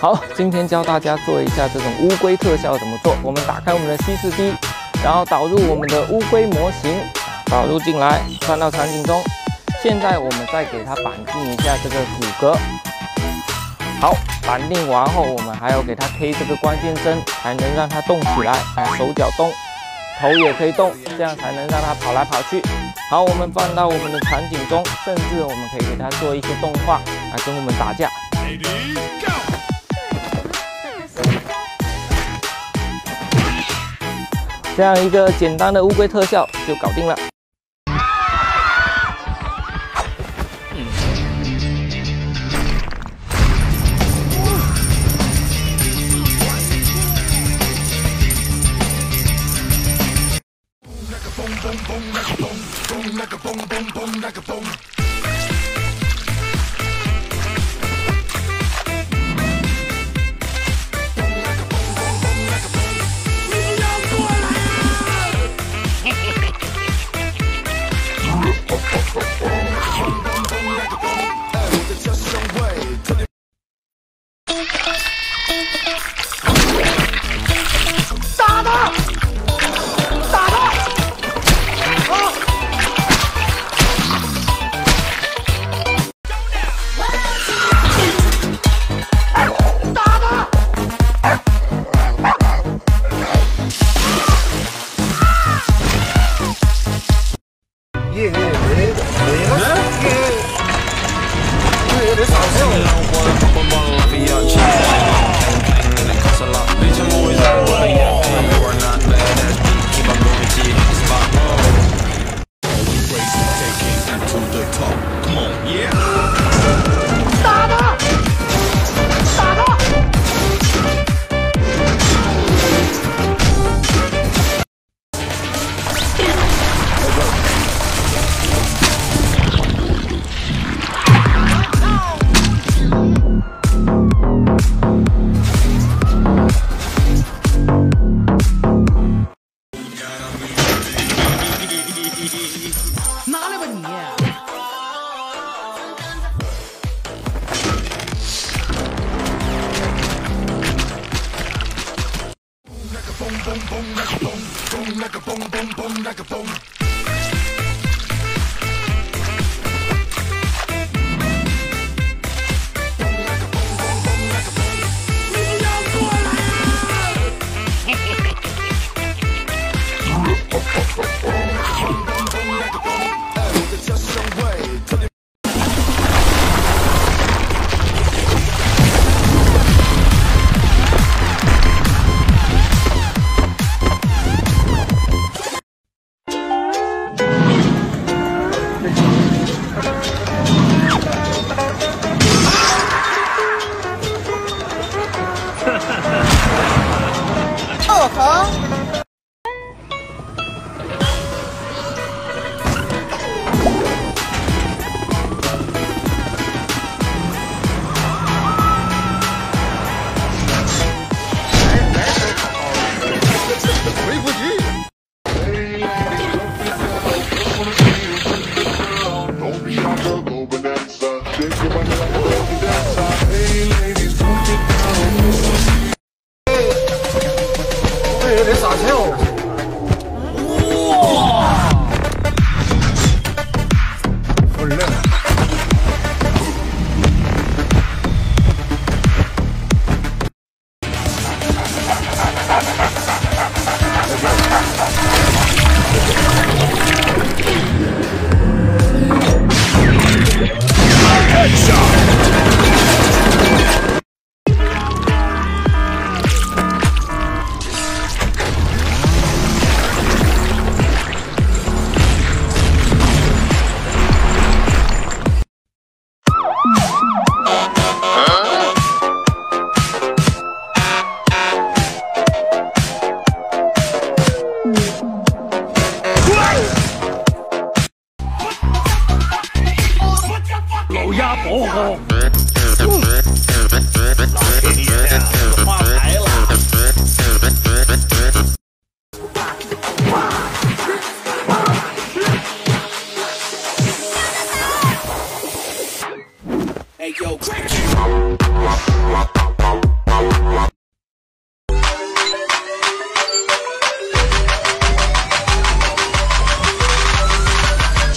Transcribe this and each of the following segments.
好，今天教大家做一下这种乌龟特效怎么做。我们打开我们的 C4D， 然后导入我们的乌龟模型，导入进来，放到场景中。现在我们再给它绑定一下这个骨骼。好，绑定完后，我们还要给它推这个关键帧，才能让它动起来。手脚动，头也可以动，这样才能让它跑来跑去。好，我们放到我们的场景中，甚至我们可以给它做一些动画来跟我们打架。这样一个简单的乌龟特效就搞定了。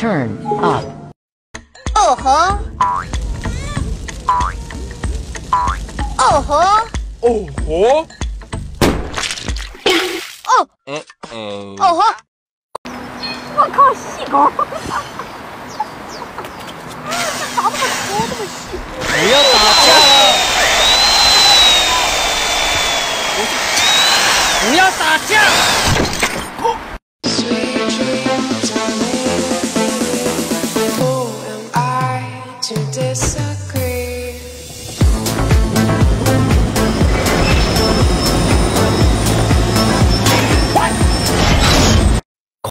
Turn up. 哦吼！哦吼！ 哦吼！ 哦！哦吼！我靠，细狗！打那么粗，那么细！ 不要打架了！不要打架！